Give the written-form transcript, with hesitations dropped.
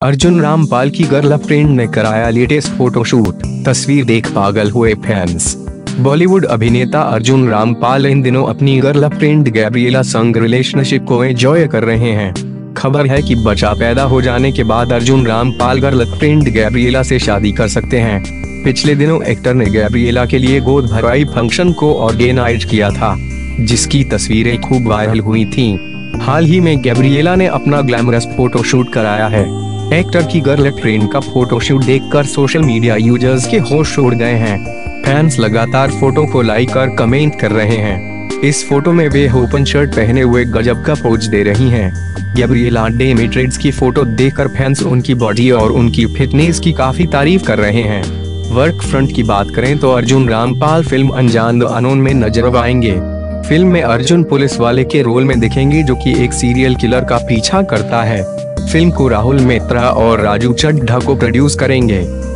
अर्जुन रामपाल की गर्लफ्रेंड ने कराया लेटेस्ट फोटोशूट, तस्वीर देख पागल हुए फैंस। बॉलीवुड अभिनेता अर्जुन रामपाल इन दिनों अपनी गर्लफ्रेंड गैब्रिएला संग रिलेशनशिप को एंजॉय कर रहे हैं। खबर है कि बच्चा पैदा हो जाने के बाद अर्जुन रामपाल गर्लफ्रेंड गैब्रिएला से शादी कर सकते हैं। पिछले दिनों एक्टर ने गैब्रिएला के लिए गोद भराई फंक्शन को ऑर्गेनाइज किया था, जिसकी तस्वीरें खूब वायरल हुई थीं। हाल ही में गैब्रिएला ने अपना ग्लैमरस फोटोशूट कराया है। एक्टर की गर्लफ्रेंड का फोटोशूट देखकर सोशल मीडिया यूजर्स के होश उड़ गए हैं। फैंस लगातार फोटो को लाइक और कमेंट कर रहे हैं। इस फोटो में वे ओपन शर्ट पहने हुए गजब का पोज दे रही हैं। गैब्रिएला डेमिट्रेड्स की फोटो देखकर फैंस उनकी बॉडी और उनकी फिटनेस की काफी तारीफ कर रहे हैं। वर्क फ्रंट की बात करें तो Arjun Rampal film Anjaan the unknown में नजर आएंगे। फिल्म में अर्जुन पुलिस वाले के रोल में दिखेंगे, जो कि एक सीरियल किलर का पीछा करता है। फिल्म को राहुल मेत्रा और राजू चड्ढा को प्रोड्यूस करेंगे।